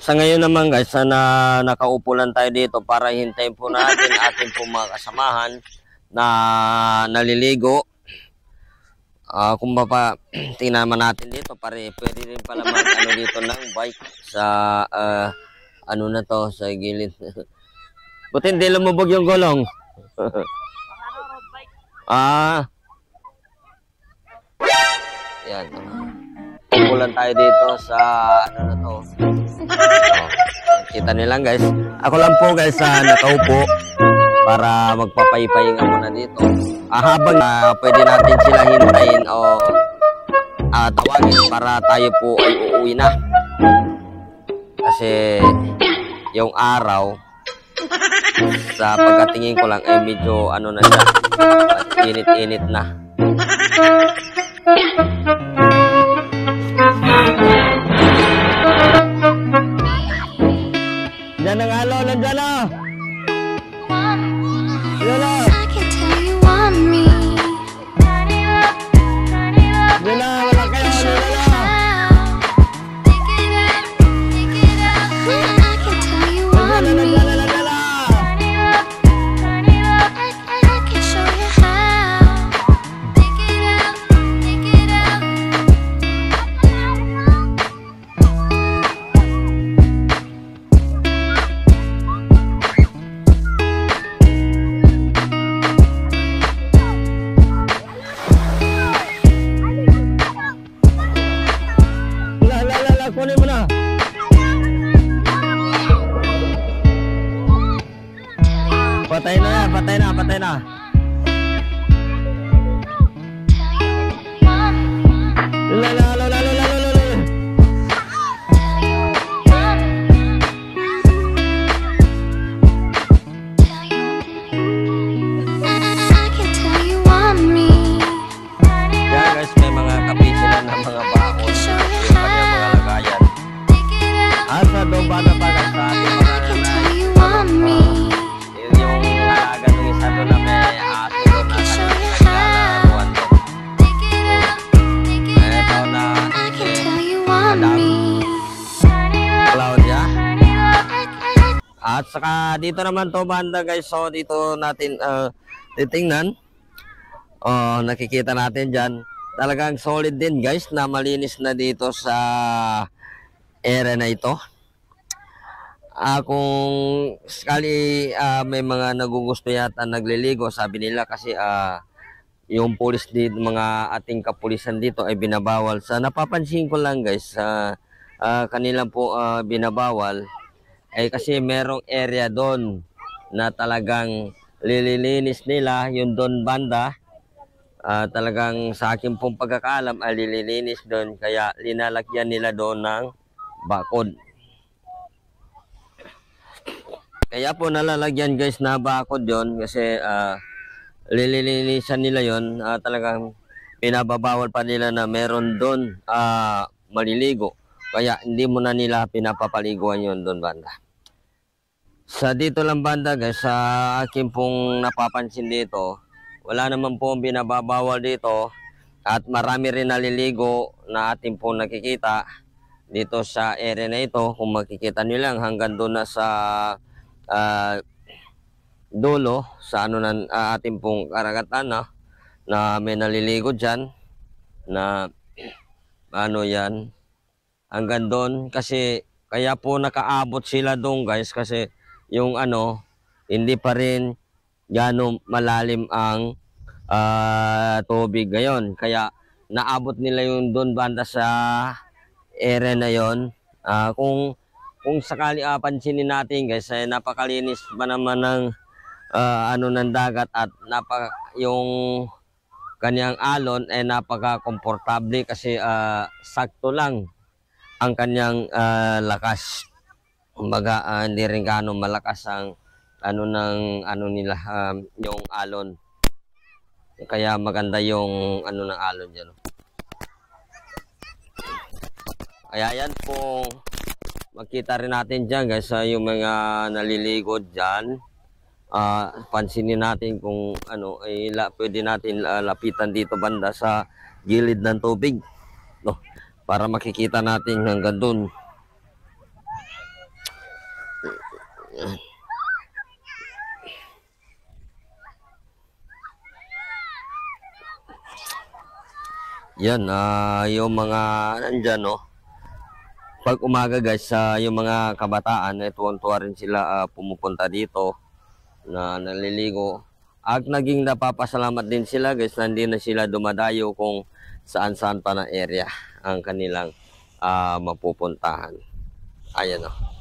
Sa ngayon naman guys, nakaupo lang tayo dito para hintayin po natin ating po mga kasamahan na naliligo. Kung tingnan naman natin dito, pwede rin pala ano dito ng bike sa ano na to, sa gilid. Buti hindi lumubog yung gulong. Yan. Upo tayo dito sa ano na to. Kita nilang guys. Ako lang po guys nakaupo para magpapaypahinga muna dito. Habang pwede natin sila hintayin o tawagin para tayo po ay uuwi na. Kasi yung araw sa pagkatingin ko lang ay medyo ano na siya, init-init na. Diyan ang halo, nandiyan na! Diyan na! Diyan na, wala kayo, diyan na! Kunin mo na. Patay na yan, patay na, patay na. Yan guys, may mga kape sila ng mga bakon. Asa doon ba na pagkat sa ating mga nanay? Yung alaga nung isa doon na may aso doon na naglalaruan doon. Ito na Madam Claudia. At saka dito naman to banda guys. So dito natin titingnan. Nakikita natin dyan. Talagang solid din guys na malinis na dito sa area na ito. Kung sakali may mga nagugusto yata nagliligo, sabi nila kasi yung pulis dito, mga ating kapulisan dito ay binabawal. Sa napapansin ko lang guys, kanila po binabawal ay kasi merong area doon na talagang lililinis nila, yung doon banda. Talagang sa akin pong pagkakaalam ay lililinis doon, kaya linalagyan nila doon ng bakod. Kaya po nalalagyan guys na bakod yon kasi lilinisan nila yon. Talagang pinababawal pa nila na meron doon maliligo, kaya hindi mo na nila pinapapaliguan yon doon banda. Sa dito lang banda guys, sa akin pong napapansin dito, wala naman po binababawal dito at marami rin naliligo na ating pong nakikita dito sa area na ito. Kung makikita nyo lang hanggang doon na sa dulo sa ano na ating pong karagatan na may naliligo dyan na ano yan hanggang doon. Kasi kaya po nakaabot sila doon guys, kasi yung ano hindi pa rin gano'ng malalim ang tubig ngayon, kaya naabot nila yung doon banda sa area na yon. Kung sakali pansinin natin guys, ay napakalinis ba naman ng ano ng dagat, at yung kanyang alon ay napaka-komportable kasi sakto lang ang kanyang lakas. Kumbaga hindi rin gaano malakas ang ano ng ano nila yung alon. Kaya maganda yung ano ng alon diyan. Kaya yan po, makita rin natin dyan guys, yung mga naliligo dyan. Pansinin natin kung ano ay pwede natin lapitan dito banda sa gilid ng tubig, no? Para makikita natin hanggang dun. Yan, yung mga nandyan, no? Pag umaga guys, yung mga kabataan, tuwang-tuwa rin sila pumupunta dito na naliligo. At naging napapasalamat din sila guys na hindi na sila dumadayo kung saan-saan pa na area ang kanilang mapupuntahan. Ayan, no?